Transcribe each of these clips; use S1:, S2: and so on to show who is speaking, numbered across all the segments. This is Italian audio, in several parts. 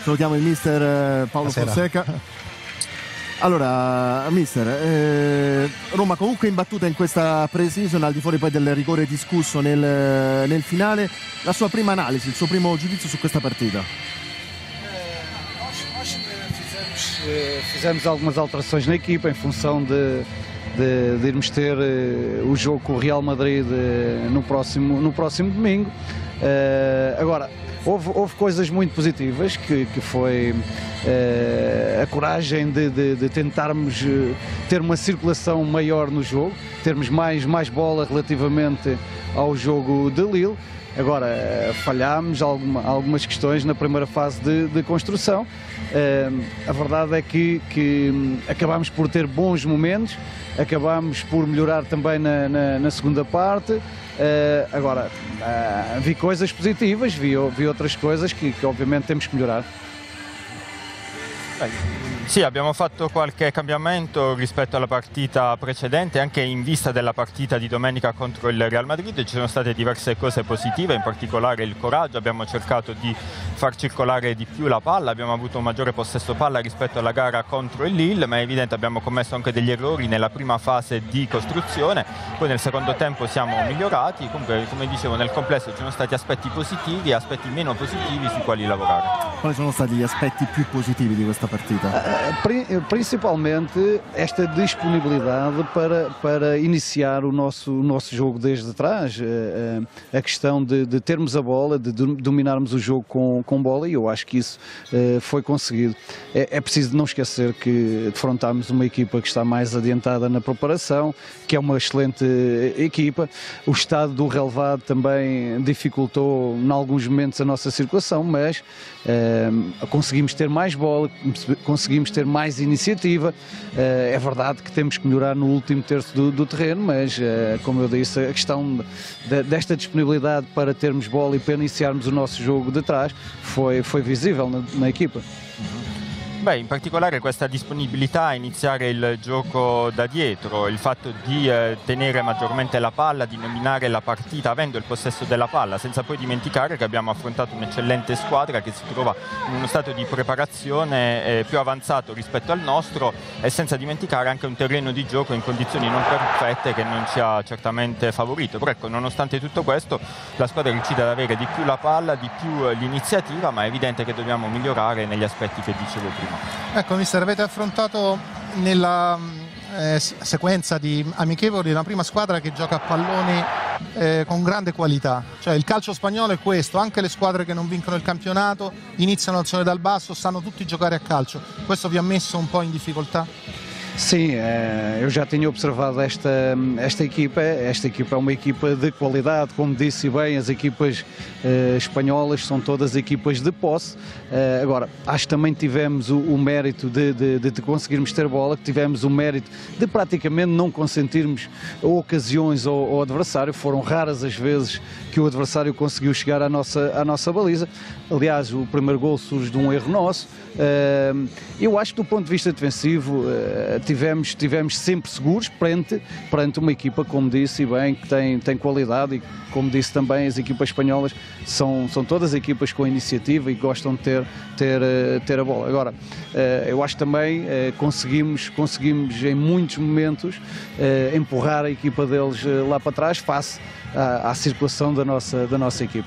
S1: Salutiamo il mister Paolo Fonseca. Allora, mister, Roma comunque imbattuta in questa pre-season, al di fuori poi del rigore discusso nel finale. La sua prima analisi, il suo primo giudizio su questa partita?
S2: Fizemos algumas alterações na equipa em função de irmos ter o jogo com o Real Madrid no próximo domingo. Agora, houve coisas muito positivas, que foi a coragem de tentarmos ter uma circulação maior no jogo, termos mais bola relativamente ao jogo de Lille. Agora, falhámos algumas questões na primeira fase de construção. A verdade é que acabámos por ter bons momentos, acabámos por melhorar também na segunda parte. Agora, vi coisas positivas, vi outras coisas que ovviamente temos que melhorar.
S3: Sì, abbiamo fatto qualche cambiamento rispetto alla partita precedente, anche in vista della partita di domenica contro il Real Madrid. Ci sono state diverse cose positive, in particolare il coraggio. Abbiamo cercato di far circolare di più la palla, abbiamo avuto un maggiore possesso palla rispetto alla gara contro il Lille, ma è evidente abbiamo commesso anche degli errori nella prima fase di costruzione. Poi nel secondo tempo siamo migliorati. Comunque, come dicevo, nel complesso ci sono stati aspetti positivi e aspetti meno positivi sui quali lavorare.
S1: Quali sono stati gli aspetti più positivi di questa partita?
S2: Principalmente esta disponibilidade para iniciar o nosso jogo desde trás, a questão de termos a bola, de dominarmos o jogo com bola, e eu acho que isso foi conseguido. É preciso não esquecer que defrontámos uma equipa que está mais adiantada na preparação, que é uma excelente equipa. O estado do relevado também dificultou em alguns momentos a nossa circulação, mas conseguimos ter mais bola, conseguimos ter mais iniciativa. É verdade que temos que melhorar no último terço do terreno, mas como eu disse, a questão desta disponibilidade para termos bola e para iniciarmos o nosso jogo de trás foi visível na equipa.
S3: Beh, in particolare questa disponibilità a iniziare il gioco da dietro, il fatto di tenere maggiormente la palla, di dominare la partita avendo il possesso della palla, senza poi dimenticare che abbiamo affrontato un'eccellente squadra che si trova in uno stato di preparazione più avanzato rispetto al nostro, e senza dimenticare anche un terreno di gioco in condizioni non perfette che non ci ha certamente favorito. Però ecco, nonostante tutto questo, la squadra è riuscita ad avere di più la palla, di più l'iniziativa, ma è evidente che dobbiamo migliorare negli aspetti che dicevo prima.
S4: Ecco, mister, avete affrontato nella sequenza di amichevoli una prima squadra che gioca a pallone con grande qualità, cioè il calcio spagnolo è questo, anche le squadre che non vincono il campionato iniziano al sole dal basso, sanno tutti giocare a calcio. Questo vi ha messo un po' in difficoltà?
S2: Sim, eu já tinha observado esta equipa. Esta equipa é uma equipa de qualidade, como disse bem, as equipas espanholas são todas equipas de posse. Agora, acho que também tivemos o mérito de conseguirmos ter bola, que tivemos o mérito de praticamente não consentirmos ocasiões ao adversário. Foram raras as vezes que o adversário conseguiu chegar à nossa baliza. Aliás, o primeiro gol surge de um erro nosso. Eu acho que do ponto de vista defensivo tivemos sempre seguros perante uma equipa, como disse bem, que tem qualidade, e como disse também, as equipas espanholas são todas equipas com iniciativa e gostam de ter a bola. Agora, eu acho que também conseguimos em muitos momentos empurrar a equipa deles lá para trás face à circolação da nossa equipa.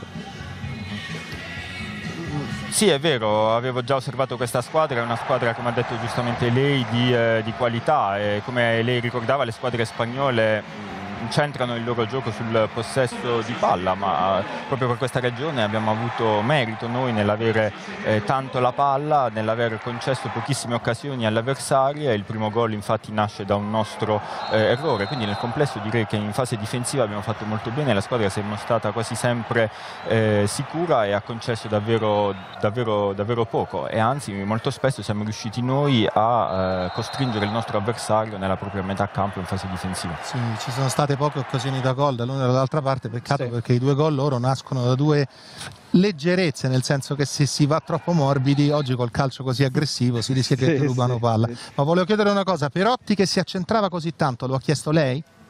S3: Sì, è vero, avevo già osservato questa squadra, è una squadra, come ha detto giustamente lei, di qualità, e come lei ricordava, le squadre spagnole centrano il loro gioco sul possesso di palla, ma proprio per questa ragione abbiamo avuto merito noi nell'avere tanto la palla, nell'aver concesso pochissime occasioni all'avversario, e il primo gol infatti nasce da un nostro errore. Quindi nel complesso direi che in fase difensiva abbiamo fatto molto bene, la squadra si è mostrata quasi sempre sicura e ha concesso davvero poco, e anzi molto spesso siamo riusciti noi a costringere il nostro avversario nella propria metà campo in fase difensiva.
S4: Sì, ci sono state poche occasioni da gol dall'una e dall'altra parte, peccato sì, perché i due gol loro nascono da due leggerezze, nel senso che se si va troppo morbidi oggi col calcio così aggressivo si rischia che rubano palla. Ma volevo chiedere una cosa, Perotti che si accentrava così tanto, lo ha chiesto lei?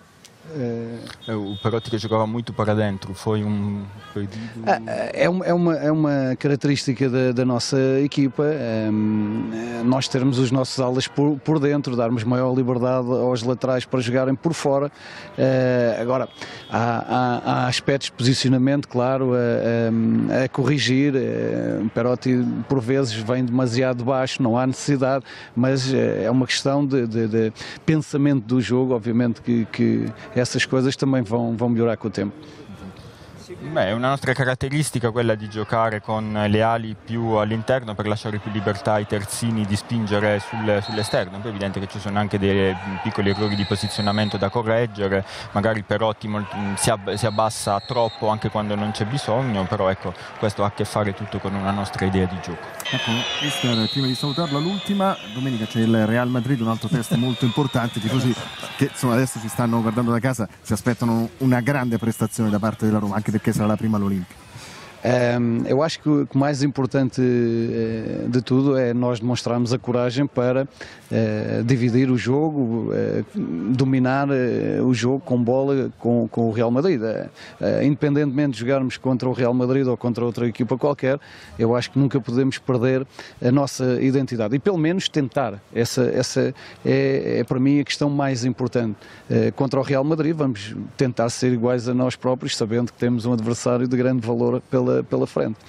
S3: O Perotti que jogava muito para dentro, foi perdido?
S2: É uma característica da nossa equipa, nós termos os nossos alas por dentro, darmos maior liberdade aos laterais para jogarem por fora. Agora, há aspectos de posicionamento, claro, a corrigir. Perotti por vezes vem demasiado baixo, não há necessidade, mas é uma questão de pensamento do jogo. Obviamente que essas coisas também vão melhorar com o tempo.
S3: Beh, è una nostra caratteristica quella di giocare con le ali più all'interno per lasciare più libertà ai terzini di spingere sull'esterno. Poi è evidente che ci sono anche dei piccoli errori di posizionamento da correggere, magari Perotti si abbassa troppo anche quando non c'è bisogno, però ecco, questo ha a che fare tutto con una nostra idea di gioco.
S1: Ecco, Mister, prima di salutarla, l'ultima, domenica c'è il Real Madrid, un altro test molto importante, i tifosi che insomma adesso ci stanno guardando da casa si aspettano una grande prestazione da parte della Roma, anche perché sarà la prima all'Olimpico.
S2: Eu acho que o mais importante de tudo é nós demonstrarmos a coragem para dividir o jogo, dominar o jogo com bola com o Real Madrid. Independentemente de jogarmos contra o Real Madrid ou contra outra equipa qualquer, eu acho que nunca podemos perder a nossa identidade e pelo menos tentar. Essa é para mim a questão mais importante. Contra o Real Madrid vamos tentar ser iguais a nós próprios, sabendo que temos um adversário de grande valor pela frente.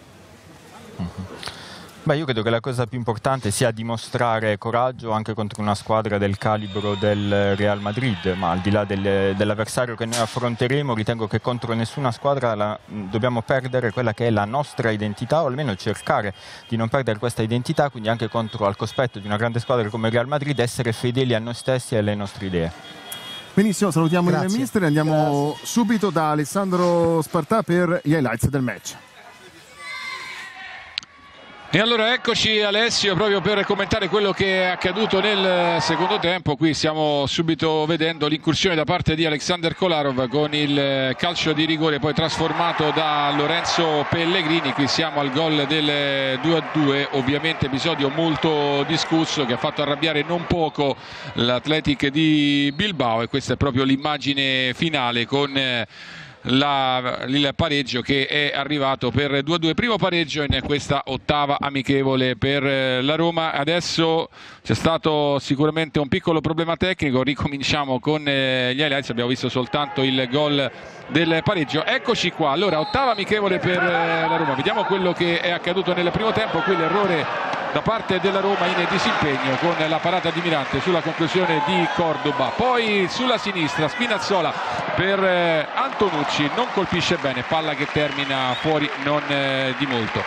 S3: Beh, io credo che la cosa più importante sia dimostrare coraggio anche contro una squadra del calibro del Real Madrid, ma al di là dell'avversario che noi affronteremo, ritengo che contro nessuna squadra dobbiamo perdere quella che è la nostra identità, o almeno cercare di non perdere questa identità, quindi anche al cospetto di una grande squadra come il Real Madrid essere fedeli a noi stessi e alle nostre idee.
S1: Benissimo, salutiamo il mister e andiamo subito da Alessandro Spartà per gli highlights del match.
S5: E allora eccoci Alessio proprio per commentare quello che è accaduto nel secondo tempo. Qui stiamo subito vedendo l'incursione da parte di Alexander Kolarov con il calcio di rigore poi trasformato da Lorenzo Pellegrini. Qui siamo al gol del 2-2, ovviamente episodio molto discusso che ha fatto arrabbiare non poco l'Athletic di Bilbao, e questa è proprio l'immagine finale con il pareggio che è arrivato per 2-2, primo pareggio in questa ottava amichevole per la Roma. Adesso c'è stato sicuramente un piccolo problema tecnico, ricominciamo con gli highlights, abbiamo visto soltanto il gol del pareggio. Eccoci qua, allora ottava amichevole per la Roma, vediamo quello che è accaduto nel primo tempo. Qui l'errore da parte della Roma in disimpegno con la parata di Mirante sulla conclusione di Cordoba, poi sulla sinistra Spinazzola per Antonucci, non colpisce bene, palla che termina fuori non di molto.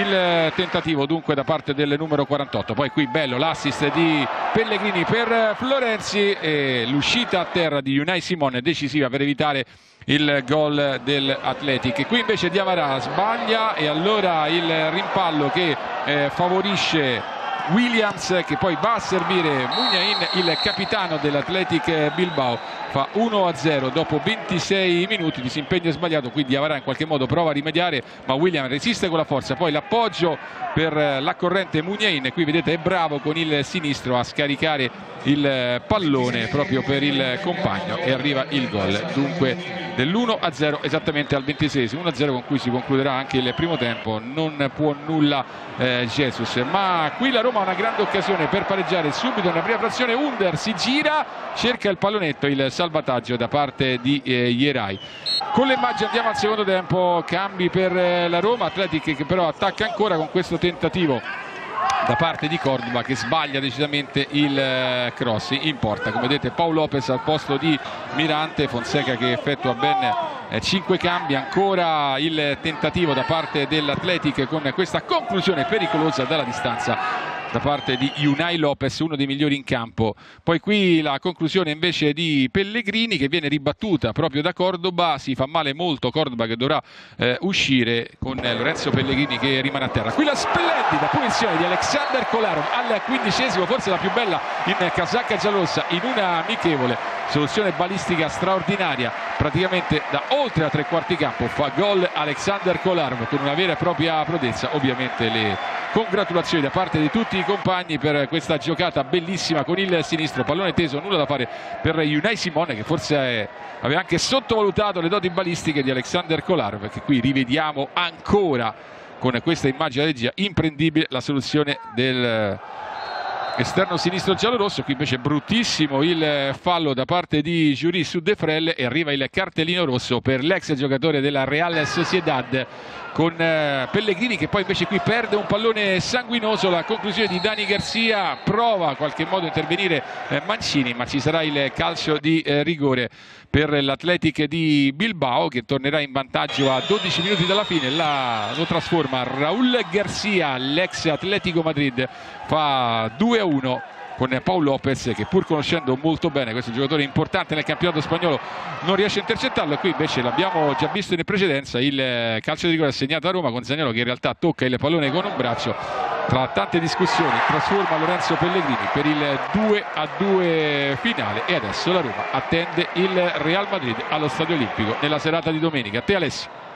S5: Il tentativo dunque da parte del numero 48, poi qui bello l'assist di Pellegrini per Florenzi e l'uscita a terra di Unai Simon decisiva per evitare il gol dell'Athletic. Qui invece Diawara sbaglia e allora il rimpallo che favorisce Williams, che poi va a servire Muniain, il capitano dell'Athletic Bilbao. Fa 1-0 dopo 26 minuti, disimpegno sbagliato, qui Diawara in qualche modo prova a rimediare ma Williams resiste con la forza, poi l'appoggio per l'accorrente Muniain, qui vedete è bravo con il sinistro a scaricare il pallone proprio per il compagno e arriva il gol dunque dell'1-0 esattamente al 26esimo, 1-0 con cui si concluderà anche il primo tempo. Non può nulla Jesus, ma qui la Roma ha una grande occasione per pareggiare subito nella prima frazione. Under si gira, cerca il pallonetto, il salvataggio da parte di Yeray. Con le immagini andiamo al secondo tempo, cambi per la Roma, Athletic che però attacca ancora con questo tentativo da parte di Cordoba che sbaglia decisamente il cross in porta. Come vedete Pau Lopez al posto di Mirante, Fonseca che effettua ben 5 cambi, ancora il tentativo da parte dell'Athletic con questa conclusione pericolosa dalla distanza da parte di Unai Lopez, uno dei migliori in campo. Poi qui la conclusione invece di Pellegrini che viene ribattuta proprio da Cordoba, si fa male molto Cordoba che dovrà uscire con Lorenzo Pellegrini che rimane a terra. Qui la splendida punizione di Alexander Kolarov al 15esimo, forse la più bella in casacca giallorossa in una amichevole soluzione balistica straordinaria, praticamente da oltre a 3 quarti campo fa gol Alexander Kolarov con una vera e propria prodezza. Ovviamente le congratulazioni da parte di tutti i compagni per questa giocata bellissima con il sinistro, pallone teso, nulla da fare per Unai Simon, che forse aveva anche sottovalutato le doti balistiche di Alexander Kolarov, che qui rivediamo ancora con questa immagine da regia, imprendibile la soluzione del esterno sinistro giallorosso. Qui invece bruttissimo il fallo da parte di Jury su De Frel e arriva il cartellino rosso per l'ex giocatore della Real Sociedad, con Pellegrini che poi invece qui perde un pallone sanguinoso. La conclusione di Dani Garcia, prova in qualche modo a intervenire Mancini, ma ci sarà il calcio di rigore per l'Athletic di Bilbao, che tornerà in vantaggio a 12 minuti dalla fine. Lo trasforma Raúl Garcia, l'ex Atletico Madrid, fa 2-1 con Paul Lopez, che pur conoscendo molto bene questo giocatore importante nel campionato spagnolo non riesce a intercettarlo. E qui invece l'abbiamo già visto in precedenza, il calcio di rigore assegnato a Roma, con Zaniolo che in realtà tocca il pallone con un braccio. Tra tante discussioni trasforma Lorenzo Pellegrini per il 2-2 finale, e adesso la Roma attende il Real Madrid allo Stadio Olimpico nella serata di domenica. A te Alessio.